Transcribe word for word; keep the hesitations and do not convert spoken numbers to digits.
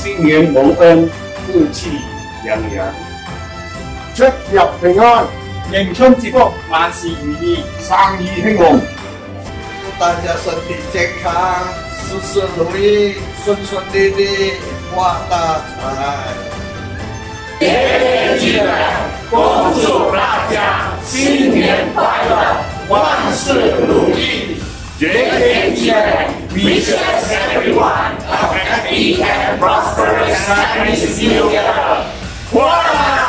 新年蒙恩，福气洋洋， 出入平安， 迎春接福，萬事如意， 生意興旺。 祝大家身體健康，事事如意，順順利利，發大財。 天天聚人，恭祝大家新年快樂，萬事如意。天天聚人 wishes everyone a happy and prosperous Chinese New Year.